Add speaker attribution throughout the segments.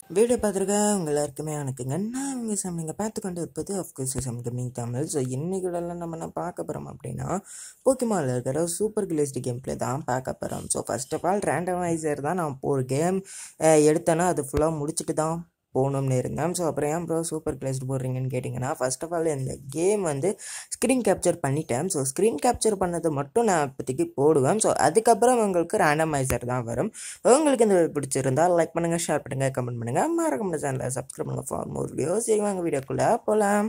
Speaker 1: Video பார்த்துருக்க உங்க எல்லாருக்குமே வணக்கங்க. நான் இவங்க நீங்கள் பார்த்துக்கொண்டு இருப்பது அஃப்கோர்ஸ் கம்மிங் தமிழ். ஸோ இன்னைக்குள்ளெல்லாம் நம்ம என்ன பார்க்க போகிறோம் அப்படின்னா, போக்கிமானில் இருக்கிற சூப்பர் கிளேஸ்டு கேம் பிளே தான் பார்க்க போகிறோம். So first of all randomiser தான். நான் ஒரு கேம் எடுத்தேன்னா அது ஃபுல்லாக முடிச்சுட்டு தான் போகணும்னு இருந்தேன். ஸோ அப்புறம் ஏன் ப்ரோ சூப்பர் கிளேஸ்டு போடுறீங்கன்னு கேட்டிங்கன்னா, ஃபர்ஸ்ட் ஆஃப் ஆல் இந்த கேம் வந்து ஸ்க்ரீன் கேப்சர் பண்ணிட்டேன். ஸோ ஸ்க்ரீன் கேப்சர் பண்ணது மட்டும் நான் இப்போதைக்கு போடுவேன். ஸோ அதுக்கப்புறம் உங்களுக்கு ரேண்டமைசர் தான் வரும். உங்களுக்கு இந்த பிடிச்சிருந்தால் லைக் பண்ணுங்கள், ஷேர் பண்ணுங்கள், கமெண்ட் பண்ணுங்கள், மறக்காம சேனலை சப்ஸ்கிரைப் பண்ணுங்கள் ஃபார் மோர் வீடியோஸ். வாங்க வீடியோக்குள்ளே போகலாம்.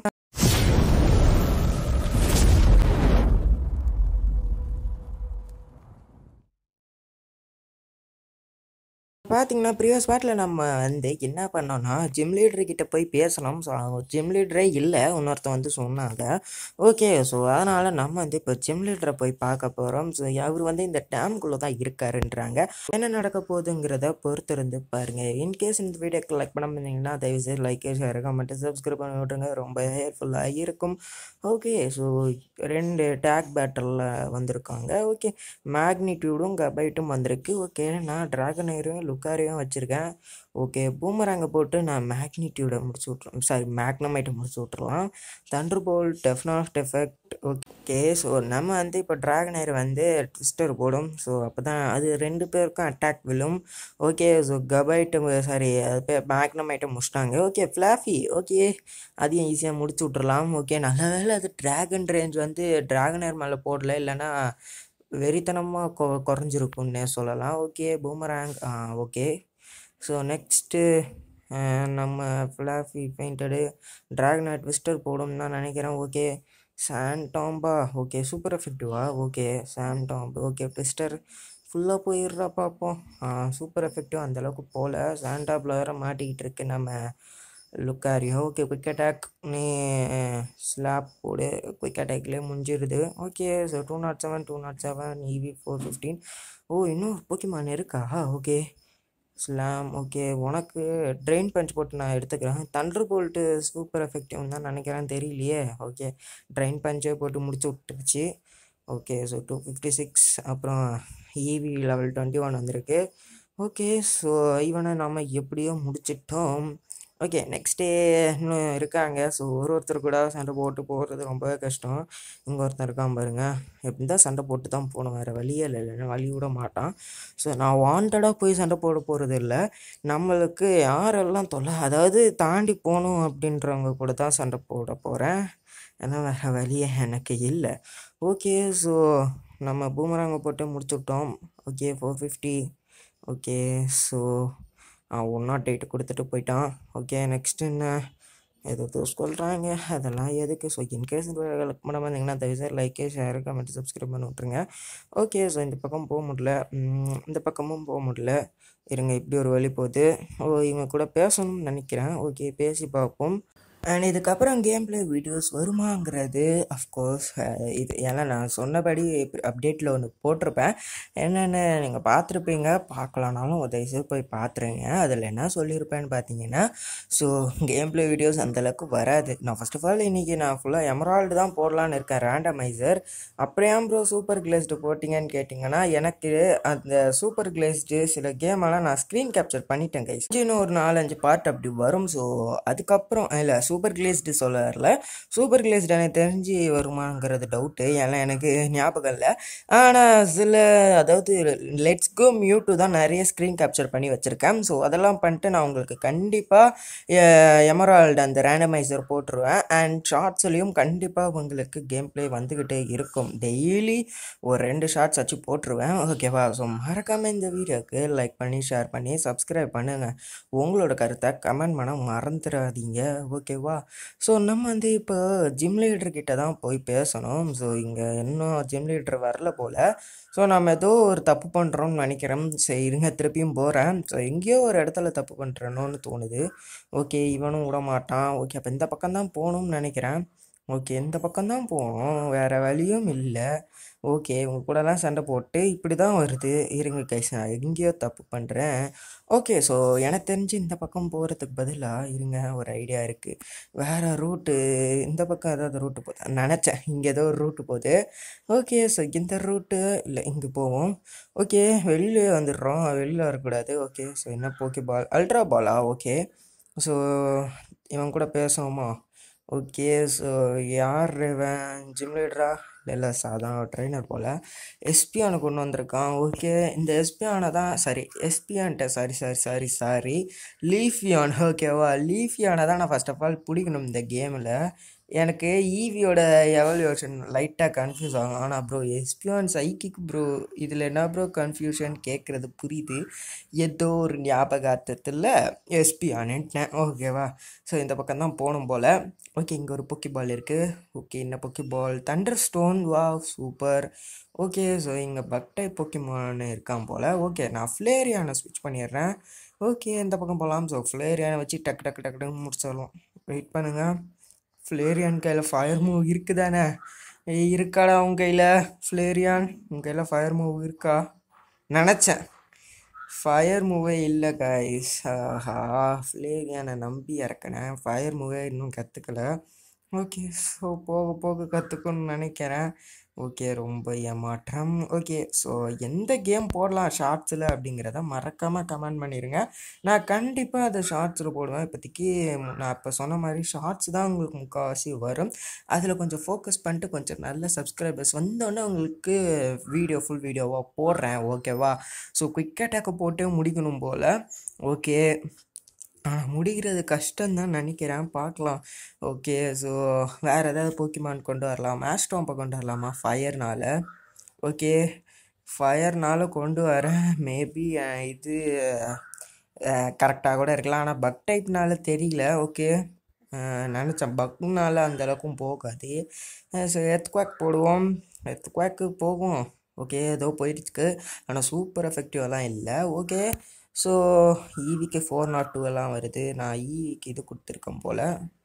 Speaker 1: பார்த்தீங்கன்னா ப்ரீவியஸ் பார்ட்டில் நம்ம வந்து என்ன பண்ணோன்னா ஜிம் லீடர்கிட்ட போய் பேசணும். ஸோ ஜிம் லீடரே இல்லை, இன்னொருத்தன் வந்து சொன்னாங்க. ஓகே, ஸோ அதனால் நம்ம வந்து இப்போ ஜிம் லீடரை போய் பார்க்க போகிறோம். ஸோ அவர் வந்து இந்த டேம்குள்ளே தான் இருக்காருன்றாங்க. என்ன நடக்க போகுதுங்கிறத பொறுத்து இருந்து பாருங்கள். இன்கேஸ் இந்த வீடியோக்கு லைக் பண்ண முடியுங்கன்னா தயவுசெய்து லைக், ஷேர், கமெண்ட், சப்ஸ்கிரைப் பண்ணி விட்ருங்க. ரொம்ப ஹெல்ப்ஃபுல்லாக இருக்கும். ஓகே, ஸோ 2 டேக் பேட்டரில் வந்திருக்காங்க. ஓகே, மேக்னிடியூடும் கபைட்டும் வந்திருக்கு. ஓகே, நான் ட்ராகனையும் லுக்காரையும் வச்சுருக்கேன். ஓகே, பூமராங்கை போட்டு நான் மேக்னிடியூடை முடிச்சு விட்ருலாம், சாரி மேக்னமைட்டை முடிச்சு விட்ருலாம். தண்டர் போல்ட், டெஃப்னாஸ்ட் எஃபெக்ட். ஓகே, ஸோ நம்ம வந்து இப்போ ட்ராகனையர் வந்து ட்விஸ்டர் போடும். ஸோ அப்போ தான் அது 2 பேருக்கும் அட்டாக் விழும். ஓகே, ஸோ கபைட்டு சாரி மேக்னமைட்டை முடிச்சிட்டாங்க. Okay, fluffy. ஓகே, அதையும் ஈஸியாக முடிச்சு விட்றலாம். ஓகே, நல்ல வேலை அது ட்ராகன் ரேஞ்ச் வந்து ட்ராகனையர் மேலே போடல, இல்லைன்னா வெறித்தனமாக குறைஞ்சிருக்குன்னே சொல்லலாம். Okay, boomerang. Okay, so next நம்ம ஃப்ளாஃபி பெயிண்டடு ட்ராகனை ட்விஸ்டர் போடும்னு தான் நினைக்கிறேன். ஓகே, சாண்டாம்பா. ஓகே, சூப்பர் எஃபெக்டிவா. ஓகே, சாண்டாம்பு. ஓகே, ட்விஸ்டர் ஃபுல்லாக போயிடுறா பார்ப்போம். சூப்பர் எஃபெக்டிவ் அந்தளவுக்கு போகல. சாண்டாப்பில் வேறு மாட்டிக்கிட்டு இருக்கு நம்ம லுக்காரியோ. ஓகே, குயிக் அட்டாக் நீ ஸ்லாப் போடு. குயிக் அட்டாக்லேயே முடிஞ்சிருது. Okay, so 207 207 EV 415. ஓ, இன்னும் போக்கிமான் இருக்கா? Okay, slam. ஓகே, உனக்கு ட்ரெயின் பஞ்ச் போட்டு நான் எடுத்துக்கிறேன். தண்டர் போல்ட்டு சூப்பர் எஃபெக்டிவ்னு தான் நினைக்கிறேன், தெரியலையே. ஓகே, ட்ரெயின் பஞ்சே போட்டு முடிச்சு விட்டுருச்சு. Okay, so 256. அப்புறம் EV லெவல் 21 வந்திருக்கு. ஓகே, ஸோ இவனை நம்ம எப்படியோ முடிச்சிட்டோம். ஓகே, நெக்ஸ்ட் டே இன்னும் இருக்காங்க. ஸோ ஒருத்தர் கூட சண்டை போட்டு போகிறது ரொம்பவே கஷ்டம். இங்கே ஒருத்தர் இருக்கான் பாருங்க, எப்படி தான் சண்டை போட்டு தான் போகணும், வேறு வழியே இல்லை, இல்லைன்னா வழி விட மாட்டான். ஸோ நான் வாண்டடாக போய் சண்டை போட போகிறது இல்லை. நம்மளுக்கு யாரெல்லாம் தொல்லை, அதாவது தாண்டி போகணும் அப்படின்றவங்க கூட தான் சண்டை போட போகிறேன். ஏன்னா வேறு வழியே எனக்கு இல்லை. ஓகே, ஸோ நம்ம பூமராங்க போட்டு முடிச்சுட்டோம். ஓகே, 450. ஓகே, ஸோ 108 கொடுத்துட்டு போயிட்டான். ஓகே, நெக்ஸ்ட் என்ன ஏதோ சொல்கிறாங்க, அதெல்லாம் எதுக்கு? ஸோ இன்கேஸ் லைக் பண்ண வந்தீங்கன்னா தயவுசெய்து லைக்கு, ஷேரு, கமெண்ட், சப்ஸ்கிரைப் பண்ணி விட்ருங்க. ஓகே, ஸோ இந்த பக்கம் போக முடியல, இந்த பக்கமும் போக முடியல. இருங்க, இப்படி ஒரு வழி போகுது. இவங்க கூட பேசணும்னு நினைக்கிறேன். ஓகே, பேசி பார்ப்போம். அண்ட் இதுக்கப்புறம் கேம் பிளே வீடியோஸ் வருமாங்கிறது அஃப்கோர்ஸ் இது, ஏன்னா நான் சொன்னபடி அப்டேட்டில் ஒன்று போட்டிருப்பேன். என்னென்னு நீங்கள் பார்த்துருப்பீங்க. பார்க்கலனாலும் தயவுசெய்து போய் பார்த்துருங்க. அதில் என்ன சொல்லியிருப்பேன்னு பார்த்தீங்கன்னா, ஸோ கேம் பிளே வீடியோஸ் அந்தளவுக்கு வராது. நான் ஃபர்ஸ்ட் ஆஃப் ஆல் இன்றைக்கி நான் ஃபுல்லாக எமரால்டு தான் போடலான்னு இருக்கேன், ரேண்டமைசர். அப்புறம் ப்ரோ சூப்பர் கிளேஸ்டு போட்டிங்கன்னு கேட்டிங்கன்னா, எனக்கு அந்த சூப்பர் கிளேஸ்டு சில கேமெல்லாம் நான் ஸ்க்ரீன் கேப்சர் பண்ணிட்டேன் கைஸ். இன்னும் ஒரு 4-5 பார்ட் அப்படி வரும். ஸோ அதுக்கப்புறம் இல்லை, சூப்பர் கிளேஸ்டு சொல்ல வரல, சூப்பர் கிளேஸ்டு எனக்கு தெரிஞ்சு வருமாங்கிறது டவுட்டு, ஏன்னா எனக்கு ஞாபகம் இல்லை. ஆனால் சில, அதாவது லெட்ஸ் கோ மியூட்டு தான் நிறைய ஸ்க்ரீன் கேப்சர் பண்ணி வச்சுருக்கேன். ஸோ அதெல்லாம் பண்ணிட்டு நான் உங்களுக்கு கண்டிப்பாக எமரால்டு அந்த ரேண்டமைசர் போட்டுருவேன். அண்ட் ஷார்ட்ஸ்லேயும் கண்டிப்பாக உங்களுக்கு கேம் பிளே வந்துக்கிட்டே இருக்கும். டெய்லி ஒரு 2 ஷார்ட்ஸ் வச்சு போட்டுருவேன். ஓகேவா? ஸோ மறக்காமல் இந்த வீடியோக்கு லைக் பண்ணி, ஷேர் பண்ணி, சப்ஸ்கிரைப் பண்ணுங்கள். உங்களோட கருத்தை கமெண்ட் பண்ண மறந்துடாதீங்க. ஓகேவா? ஸோ நம்ம வந்து இப்போ ஜிம் லீடர்கிட்ட தான் போய் பேசணும். ஸோ இங்கே இன்னும் ஜிம் லீடர் வரல போல். ஸோ நம்ம ஏதோ ஒரு தப்பு பண்ணுறோம்னு நினைக்கிறோம். சரி இருங்க, திருப்பியும் போகிறேன். ஸோ எங்கேயோ ஒரு இடத்துல தப்பு பண்ணுறேனோன்னு தோணுது. ஓகே, இவனும் விட மாட்டான். ஓகே, அப்போ இந்த பக்கம் தான் போகணும்னு நினைக்கிறேன். ஓகே, இந்த பக்கம் தான் போகணும், வேறு வழியும் இல்லை. ஓகே, உங்கள் கூடலாம் சண்டை போட்டு இப்படி தான் வருது. இருங்க கைஸ், நான் எங்கேயோ தப்பு பண்ணுறேன். ஓகே, ஸோ எனக்கு தெரிஞ்சு இந்த பக்கம் போகிறதுக்கு பதிலாக இருங்க, ஒரு ஐடியா இருக்குது. வேறு ரூட்டு இந்த பக்கம் ஏதாவது ரூட்டு போகுது நினச்சேன். இங்கே ஏதோ ஒரு ரூட்டு போகுது. ஓகே, ஸோ இந்த ரூட்டு இல்லை, இங்கே போவோம். ஓகே, வெளியிலே வந்துடுறோம், வெளியில் வரக்கூடாது. ஓகே, ஸோ என்ன போக்கே பால், அல்ட்ரா பாலா? ஓகே, ஸோ இவன் கூட பேசணுமா? ஓகே, ஸோ யார் இவன்? ஜிம் லீடரா? இல்லை சாதாரண ட்ரெயினர் போல். எஸ்பியானை கொண்டு வந்திருக்கான். ஓகே, இந்த எஸ்பியானை தான் எஸ்பியான்ட்ட சாரி லீஃபியான். ஓகேவா, லீஃபியானை தான் நான் ஃபர்ஸ்ட் ஆஃப் ஆல் பிடிக்கணும் இந்த கேமில். எனக்கு ஈவியோட எவல்யூஷன் லைட்டாக கன்ஃபியூஸ் ஆகும். ஆனால் ப்ரோ எஸ்பியான் சைக்கிக் ப்ரோ, இதில் என்ன ப்ரோ கன்ஃபியூஷன் கேட்குறது புரியுது. ஏதோ ஒரு ஞாபகார்த்தத்தில் எஸ்பியான்ட்டேன். ஓகேவா, ஸோ இந்த பக்கம் தான் போகணும் போல். ஓகே, இங்கே ஒரு பொக்கி பால் இருக்குது. ஓகே, என்ன பொக்கி பால்? Thunder stone. வா, சூப்பர். ஓகே, ஸோ இங்கே பக்டை பொக்கிமான் இருக்கான் போல். ஓகே, நான் ஃப்ளேரியானை ஸ்விட்ச் பண்ணிடுறேன். ஓகே, இந்த பக்கம் போகலாம். ஸோ ஃப்ளேரியானை வச்சு டக்குன்னு முடிச்சிடலாம். வெயிட் பண்ணுங்கள். ஃப்ளேரியான் கையில் ஃபயர் மூவ் இருக்குதானே? இருக்காடா உன் கையில் ஃப்ளேரியான்? உன் கையில் ஃபயர் மூவ் இருக்கா? நினச்சேன் ஃபயர் மூவே இல்லை கைஸ். ஆஹா, ஃப்ளேரியானை நம்பி இறக்கினேன். ஃபயர் மூவே இன்னும் கற்றுக்கல. ஓகே, ஸோ போக போக கற்றுக்கணும்னு நினைக்கிறேன். ஓகே, ரொம்ப ஏமாற்றம். ஓகே, ஸோ எந்த கேம் போடலாம் ஷார்ட்ஸில் அப்படிங்கிறத மறக்காமல் கமெண்ட் பண்ணிடுங்க. நான் கண்டிப்பாக அதை ஷார்ட்ஸில் போடுவேன். இப்போதைக்கு நான் இப்போ சொன்ன மாதிரி ஷார்ட்ஸ் தான் உங்களுக்கு முக்கால்வாசி வரும். அதில் கொஞ்சம் ஃபோக்கஸ் பண்ணிட்டு கொஞ்சம் நல்ல சப்ஸ்கிரைபர்ஸ் வந்தோடனே உங்களுக்கு ஃபுல் வீடியோவாக போடுறேன். ஓகேவா, ஸோ குயிக் அட்டாக்கை போட்டு முடிக்கணும் போல். ஓகே, முடிகிறது கஷ்டம்தான் நினைக்கிறேன், பார்க்கலாம். ஓகே, ஸோ வேறு ஏதாவது போக்கிமான் கொண்டு வரலாம். ஆஸ்ட்ராம்பை கொண்டு வரலாமா ஃபயர்னால்? ஓகே, ஃபயர்னால் கொண்டு வரேன். மேபி இது கரெக்டாக கூட இருக்கலாம். ஆனால் பக் டைப்னால தெரியல. ஓகே, நினச்சேன் பக்னால அந்தளவுக்கும் போகாது. ஸோ எர்த்குவாக் போடுவோம். எர்த்குவாக்கு போகும். ஓகே, ஏதோ போயிடுச்சு. ஆனால் சூப்பர் எஃபெக்டிவெல்லாம் இல்லை. ஓகே, ஸோ ஈவிக்கு 402 எல்லாம் வருது. நான் ஈவிக்கு இது கொடுத்துருக்கேன் போல்.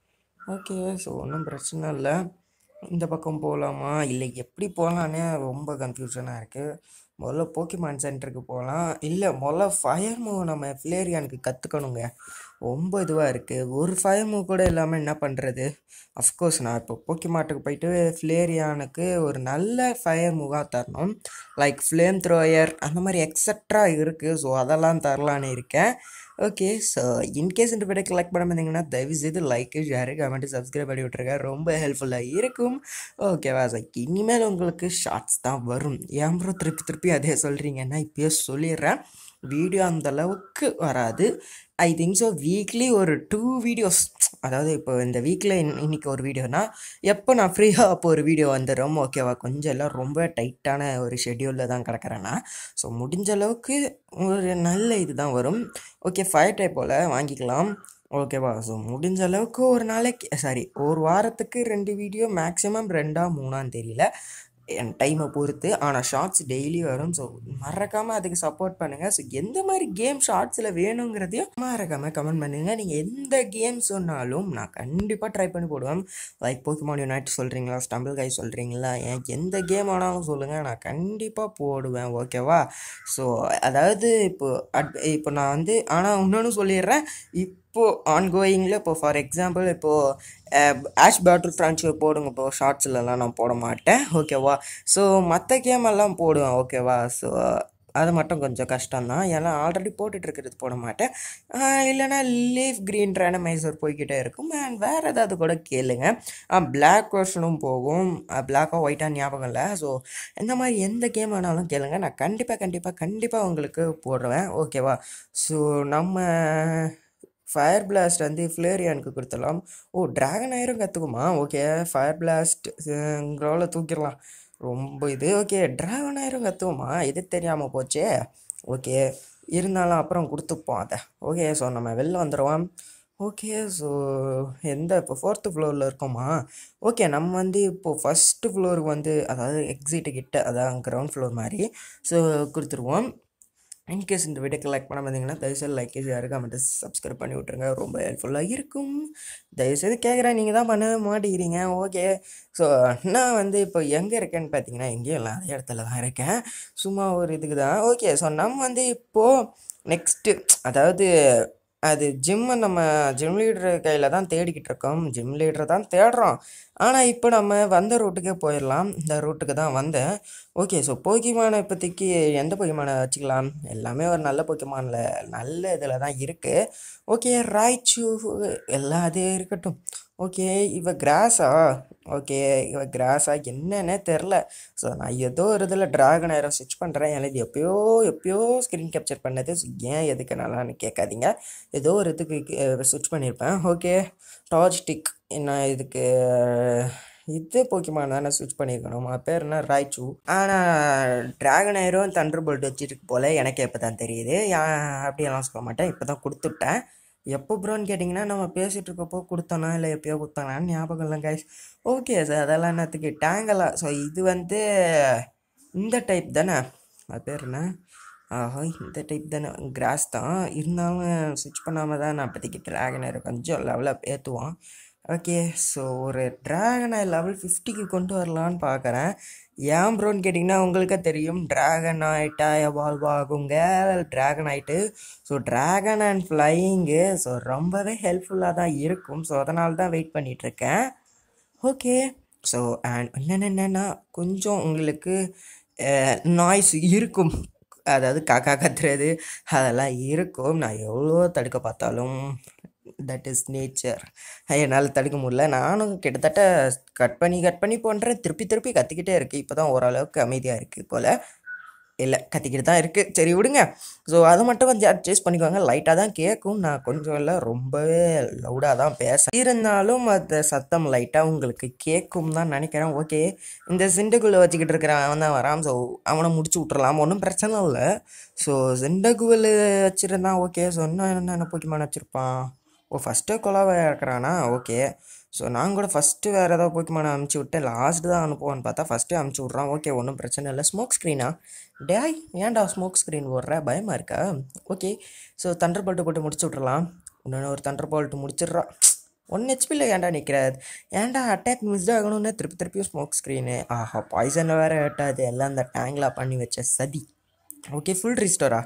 Speaker 1: ஓகே, ஸோ ஒன்றும் பிரச்சனை இல்லை. இந்த பக்கம் போகலாமா இல்லை எப்படி போகலான்னே ரொம்ப கன்ஃபியூஷனாக இருக்குது. முதல்ல போக்கிமான் சென்டருக்கு போகலாம். இல்லை, முதல்ல ஃபயர் மூவ் நம்ம ஃப்ளேரியானுக்கு கற்றுக்கணுங்க. ரொம்ப இதுவாக இருக்குது. ஒரு ஃபயர் மூவ் கூட இல்லாமல் என்ன பண்ணுறது? அஃப்கோர்ஸ் நான் இப்போ போக்கிமாட்டுக்கு போயிட்டு ஃப்ளேரியானுக்கு ஒரு நல்ல ஃபயர் மூவாக தரணும். லைக் ஃப்ளேம் த்ரோயர் அந்த மாதிரி எக்ஸட்ரா இருக்குது. ஸோ அதெல்லாம் தரலான்னு இருக்கேன். ஓகே, ஸோ இன்கேஸ் இந்த வீடியோக்கு லைக் பண்ண வந்தீங்கன்னா தயவுசெய்து லைக்கு, ஷேரு, கமெண்ட்டு, சப்ஸ்கிரைப் பண்ணி விட்ருங்க. ரொம்ப ஹெல்ப்ஃபுல்லாக இருக்கும். ஓகேவா, ஸோ இனிமேல் உங்களுக்கு ஷார்ட்ஸ் தான் வரும். ஏன் ப்ரோ திருப்பி அதே சொல்கிறீங்கன்னா இப்போயே சொல்லிடுறேன். வீடியோ அந்தளவுக்கு வராது. ஐ திங்க் ஸோ வீக்லி ஒரு 2 வீடியோஸ், அதாவது இப்போ இந்த வீக்கில் இன்றைக்கி ஒரு வீடியோனா எப்போ நான் ஃப்ரீயாக அப்போ ஒரு வீடியோ வந்துடும். ஓகேவா, கொஞ்சம் எல்லாம் ரொம்ப டைட்டான ஒரு ஷெட்யூலில் தான் கிடக்கிறேன்னா, ஸோ முடிஞ்ச அளவுக்கு ஒரு நல்ல இது தான் வரும். ஓகே, ஃபயர் டைப் போல் வாங்கிக்கலாம். ஓகேவா, ஸோ முடிஞ்ச அளவுக்கு ஒரு நாளைக்கு ஒரு வாரத்துக்கு 2 வீடியோ, மேக்ஸிமம் 2ஆ 3ஆன்னு தெரியல, என் டைமை பொறுத்து. ஆனால் ஷார்ட்ஸ் டெய்லி வரும். ஸோ மறக்காமல் அதுக்கு சப்போர்ட் பண்ணுங்கள். ஸோ எந்த மாதிரி கேம் ஷார்ட்ஸில் வேணுங்கிறதையும் மறக்காமல் கமெண்ட் பண்ணுங்கள். நீங்கள் எந்த கேம் சொன்னாலும் நான் கண்டிப்பாக ட்ரை பண்ணி போடுவேன். லைக் போக்கிமான் யுனைட் சொல்கிறீங்களா, ஸ்டம்பிள் கை சொல்கிறீங்களா, எனக்கு எந்த கேம் ஆனாலும் சொல்லுங்கள், நான் கண்டிப்பாக போடுவேன். ஓகேவா, ஸோ அதாவது இப்போ நான் வந்து ஆனால் இன்னொன்று சொல்லிடுறேன். இப்போது ஆன்கோயிங்கில் இப்போ ஃபார் எக்ஸாம்பிள் இப்போது ஆஷ் பேட்டில் ஃப்ரான்ச்சை போடுங்க. இப்போ ஷார்ட்ஸ்லலாம் நான் போட மாட்டேன். ஓகேவா, ஸோ மற்ற கேமெல்லாம் போடுவேன். ஓகேவா, ஸோ அது மட்டும் கொஞ்சம் கஷ்டம்தான். ஏன்னா ஆல்ரெடி போட்டுட்ருக்கிறது போட மாட்டேன். இல்லைனா லீஃப் க்ரீன் ரேண்டமைசர் போய்கிட்டே இருக்கும். அண்ட் வேறு ஏதாவது கூட கேளுங்க. பிளாக் வெர்ஷனும் போகும். பிளாக்காக ஒயிட்டாக ஞாபகம் இல்லை. ஸோ இந்த மாதிரி எந்த கேம் வேணாலும் கேளுங்க, நான் கண்டிப்பாக உங்களுக்கு போடுவேன். ஓகேவா, ஸோ நம்ம ஃபயர் பிளாஸ்ட் வந்து ஃப்ளேரியானுக்கு கொடுத்துடலாம். ட்ராகன் ஆயிரும் கற்றுக்குமா? ஓகே, ஃபயர் பிளாஸ்ட் க்ரோவில் தூக்கிடலாம். ரொம்ப இது. ஓகே, ட்ராகன் ஆயிரும் கற்றுக்குமா? இது தெரியாமல் போச்சே. ஓகே, இருந்தாலும் அப்புறம் கொடுத்துப்போம் அதை. ஓகே, ஸோ நம்ம வெளில வந்துடுவோம். ஓகே, ஸோ இப்போ 4th ஃப்ளோரில் இருக்கோமா? ஓகே, நம்ம வந்து இப்போது 1st ஃப்ளோருக்கு வந்து, அதாவது எக்ஸிட்டு கிட்ட, அதான் கிரவுண்ட் ஃப்ளோர் மாதிரி, ஸோ கொடுத்துருவோம். இன்கேஸ் இந்த வீடியோக்கு லைக் பண்ண பார்த்தீங்கன்னா தயவுசெய்து லைக் ஷேர் கமெண்ட் சப்ஸ்கிரைப் பண்ணி விட்ருங்க, ரொம்ப ஹெல்ப்ஃபுல்லாக இருக்கும். தயவுசெய்து கேட்குறேன், நீங்கள் தான் பண்ணவே மாட்டேங்கிறீங்க. ஓகே, ஸோ நான் வந்து இப்போ எங்கே இருக்கேன்னு பார்த்தீங்கன்னா எங்கேயும் இல்லை, அதே இடத்துல தான் இருக்கேன், சும்மா ஒரு இதுக்கு தான். ஓகே, ஸோ நம்ம வந்து இப்போது நெக்ஸ்ட்டு அதாவது அது நம்ம ஜிம் லீடர் கையில் தான் தேடிக்கிட்டு இருக்கோம், ஜிம் லீடரை தான் தேடுறோம். ஆனால் இப்போ நம்ம வந்த ரூட்டுக்கே போயிடலாம், இந்த ரூட்டுக்கு தான் வந்தேன். ஓகே, ஸோ போக்கிமானை இப்போதைக்கு எந்த போக்கிமானை வச்சுக்கலாம், எல்லாமே ஒரு நல்ல போக்கிமானில் நல்ல இதில் தான் இருக்குது. ஓகே, ராய்ச்சு எல்லாம் அதே இருக்கட்டும். ஓகே, கிராஸா? ஓகே, கிராஸா என்னன்னே தெரில. ஸோ நான் ஏதோ ஒரு இதில் ட்ராகன் ஏரோ ஸ்விட்ச் பண்ணுறேன், எனக்கு எப்பயோ ஸ்க்ரீன் கேப்சர் பண்ணது. ஸோ ஏன் எதுக்கு நல்லான்னு கேட்காதீங்க, ஏதோ ஒரு இதுக்கு ஸ்விட்ச் பண்ணியிருப்பேன். ஓகே, டார்ச் ஸ்டிக் என்ன இதுக்கு இது போக்கிமான் தானே ஸ்விட்ச் பண்ணியிருக்கணும், பேர் என்ன ராய்ச்சு. ஆனால் ட்ராகன் ஏரும் தண்டர் போல்ட் வச்சுருக்கு போல், எனக்கு இப்போ தான் தெரியுது. அப்படியெல்லாம் சொல்ல மாட்டேன், இப்போ தான் கொடுத்துட்டேன். எப்போ ப்ரோன்னு கேட்டிங்கன்னா நம்ம பேசிகிட்டு இருக்கப்போ கொடுத்தோன்னா இல்லை எப்போயோ கொடுத்தானான்னு ஞாபகம் இல்லை கைஸ். ஓகே சார், அதெல்லாம் என்னத்துக்கு டேங்கலாம். ஸோ இது வந்து இந்த டைப் தானே, அது பேர் என்ன, இந்த டைப் தானே, கிராஸ் தான். இருந்தாலும் ஸ்விட்ச் பண்ணாமல் தான் நான் இப்போதைக்கு ட்ராகனை கொஞ்சம் லெவலப் ஏற்றுவோம். ஓகே, ஸோ ஒரு ட்ராகனை லெவல் 50க்கு கொண்டு வரலான்னு பார்க்குறேன். ஏன் ப்ரோன்னு கேட்டிங்கன்னா உங்களுக்கே தெரியும், ட்ராகன் ஆகிட்டா எவால்வ் ஆகுங்க ட்ராகன் ஆகிட்டு. So dragon and flying so ரொம்பவே ஹெல்ப்ஃபுல்லாக தான் இருக்கும். ஸோ அதனால தான் வெயிட் பண்ணிகிட்ருக்கேன். ஓகே, ஸோ அண்ட் என்னென்னா கொஞ்சம் உங்களுக்கு நாய்ஸ் இருக்கும், அதாவது காக்கா கத்துறது அதெல்லாம் இருக்கும். நான் எவ்வளோ தடுக்க பார்த்தாலும் தட் இஸ் நேச்சர், என்னால் தடுக்க முடியல. நானும் கிட்டத்தட்ட கட் பண்ணி பண்ணுறேன், திருப்பி கத்திக்கிட்டே இருக்குது. இப்போ தான் ஓரளவுக்கு அமைதியாக இருக்குது போல், இல்லை கத்திக்கிட்டு தான் இருக்குது. சரி விடுங்க. ஸோ அதை மட்டும் கொஞ்சம் அட்ஜஸ்ட் பண்ணிக்கோங்க, லைட்டாக தான் கேட்கும், நான் கொஞ்சம் இல்லை ரொம்பவே லவுடாக தான் பேச இருந்தாலும் அந்த சத்தம் லைட்டாக உங்களுக்கு கேட்கும் தான் நினைக்கிறேன். ஓகே, இந்த சிண்டகுள்ளே வச்சுக்கிட்டு இருக்கிறான், அவன் தான் வரான். ஸோ அவனை முடிச்சு விட்றலாம், ஒன்றும் பிரச்சனை இல்லை. ஸோ சிண்டகுவல் வச்சுருந்தான். ஓகே, ஸோ இன்னும் என்னென்ன போக்கிமான் வச்சுருப்பான். ஃபஸ்ட்டே கொலாவை இருக்கிறானா. ஓகே, ஸோ நான் கூட ஃபஸ்ட்டு வேறு ஏதாவது போக்கிமானை அமுச்சு விட்டேன், லாஸ்ட்டு தான் அனுப்புவான்னு பார்த்தா ஃபஸ்ட்டே அமுச்சு விட்றான். ஓகே, ஒன்றும் பிரச்சனை இல்லை. ஸ்மோக் ஸ்க்ரீனா? டேய் ஏன்டா ஸ்மோக் ஸ்க்ரீன் போடுற, பயமாக இருக்கா? ஓகே, ஸோ தண்டர் போல்ட்டு போட்டு முடிச்சு விட்றலாம். இன்னொன்று ஒரு தண்டர் போல்ட்டு முடிச்சிட்றா. 1 ஹெச்பியில் ஏன்டா நிற்கிறாது, ஏன்டா அட்டாக் மிஸ் ஆகணும்னு திருப்பியும் ஸ்மோக் ஸ்க்ரீனு. ஆஹா, பாய்சனில் வேறு வெட்டாது, எல்லாம் அந்த டேங்கில் பண்ணி வச்ச சதி. ஓகே, ஃபுல் ரீஸ்டோரா?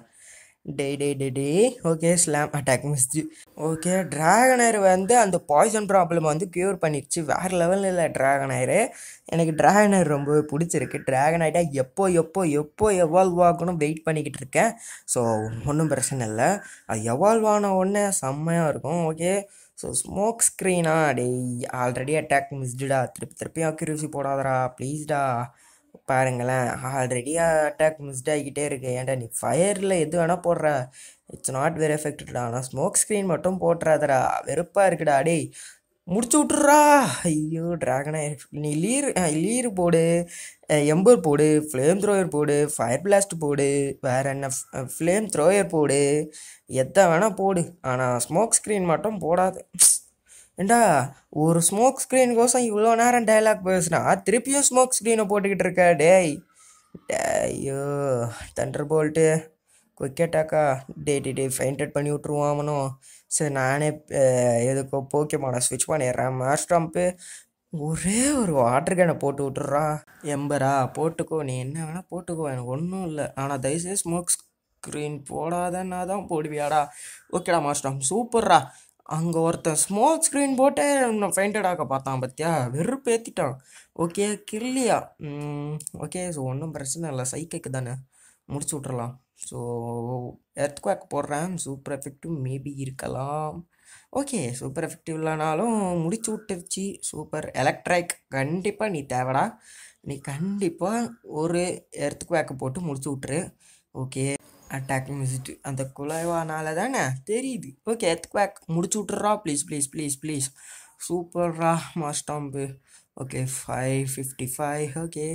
Speaker 1: டே okay, slam attack missed. Okay, Dragonair வந்து அந்த பாய்சன் ப்ராப்ளம் வந்து க்யூர் பண்ணிடுச்சு, வேறு லெவலில் இல்லை ட்ராகனயரு. எனக்கு ட்ராகனயர் ரொம்ப பிடிச்சிருக்கு. ட்ராகனைட்டா எப்போ எவால்வ் ஆகணும் வெயிட் பண்ணிக்கிட்டு இருக்கேன். ஸோ ஒன்றும் பிரச்சனை இல்லை, அது எவால்வ் ஆன உடனே செம்மையாக இருக்கும். ஓகே, ஸோ ஸ்மோக் ஸ்க்ரீனா? டே ஆல்ரெடி அட்டாக் மிஸ்டுடா, திருப்பியும் அக்யூரசி போடாதடா ப்ளீஸ்டா. பாருங்களேன், ஆல்ரெடி அட்டாக் மிஸ்ட் ஆகிக்கிட்டே இருக்கு. ஏன்டா நீ ஃபயரில் எது வேணால் போடுற, இட்ஸ் நாட் வெரி எஃபெக்டடா. ஆனால் ஸ்மோக் ஸ்க்ரீன் மட்டும் போட்டுறாதடா, வெறுப்பாக இருக்குடா. டே முடிச்சு விட்டுறா. ஐயோ ட்ராகனை, நீ லீர் போடு, எம்பர் போடு, ஃப்ளேம் த்ரோயர் போடு, ஃபயர் பிளாஸ்ட் போடு, வேறு என்ன ஃப்ளேம் த்ரோயர் போடு, எதை வேணால் போடு, ஆனால் ஸ்மோக் ஸ்க்ரீன் மட்டும் போடாது. ஏண்டா ஒரு ஸ்மோக் ஸ்க்ரீன் கோசம் இவ்வளோ நேரம் டைலாக் பேசுனா திருப்பியும் ஸ்மோக் ஸ்க்ரீனை போட்டுக்கிட்டு இருக்க. டேய் ஐயோ, தண்டர் போல்ட்டு குவிக்கேட்டாக்கா. டே ஃபெயிண்டட் பண்ணி விட்ருவோம் அவனும். சரி நானே எதுக்கோ போக்கிமானை ஸ்விட்ச் பண்ணிடுறேன். மாஸ்டம்ப்பு ஒரே ஒரு வாட்டர் கேனை போட்டு விட்டுறா. எம்பரா போட்டுக்கோ, நீ என்ன வேணால் போட்டுக்கோ, எனக்கு ஒன்றும் இல்லை. ஆனால் தயவுசெய்து ஸ்மோக் ஸ்க்ரீன் போடாதன்னா தான் போடுவியாடா. ஓகேடா மாஸ்டம், சூப்பர்ரா. அங்கே ஒருத்தன் ஸ்மோக் ஸ்க்ரீன் போட்டு இன்னும் ஃபெயிண்டட் ஆக்க பார்த்தான் பார்த்தியா, வெறுப்பேற்றிட்டான். ஓகே, கில்லியா? ஓகே, ஸோ ஒன்றும் பிரச்சனை இல்லை, சைக்கிக்கு தானே முடிச்சு விட்றலாம். ஸோ எர்த்குவாக் போடுறேன், சூப்பர் எஃபெக்டிவ் மேபி இருக்கலாம். ஓகே, சூப்பர் எஃபெக்டிவ் இல்லைனாலும் முடிச்சு விட்டுருச்சு. சூப்பர் எலக்ட்ரிக் கண்டிப்பாக நீ தேவைடா, நீ கண்டிப்பாக ஒரு எர்த்குவாக்கு போட்டு முடிச்சு விட்ரு. ஓகே, அட்டாக் மிஸ்டு அந்த குலைவானால தானே தெரியுது. ஓகே, எர்த்குவாக் முடிச்சு விட்றா ப்ளீஸ். சூப்பர்ரா மாஸ்டாம்பு. ஓகே, 555. ஓகே,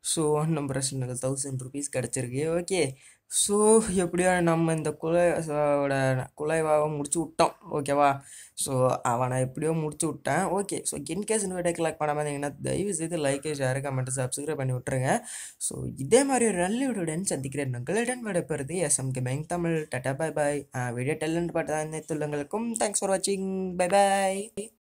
Speaker 1: ஸோ ஒன்றும் பிரச்சனை இல்லை, 1000 ருபீஸ் கிடச்சிருக்கு. ஓகே, ஸோ எப்படியோ நம்ம இந்த குலைவாவை முடிச்சு விட்டோம். ஓகேவா, ஸோ அவனை எப்படியோ முடிச்சு விட்டேன். ஓகே, ஸோ இன்கேஸ் இந்த வீடியோக்கு லைக் பண்ணாமல் இருந்தீங்கன்னா தயவு செய்து லைக், ஷேர், கமெண்ட், சப்ஸ்கிரைப் பண்ணி விட்டுருங்க. ஸோ இதே மாதிரி ஒரு நல்ல வீடியோடன் சந்திக்கிறேன். உங்களிடம் விடைபெறுது SM Gaming தமிழ். டாடா, பை பாய். வீடியோ டெலண்ட் பார்த்து அனைத்து உள்ளங்களுக்கும் தேங்க்ஸ் ஃபார் வாட்சிங். பை பாய்.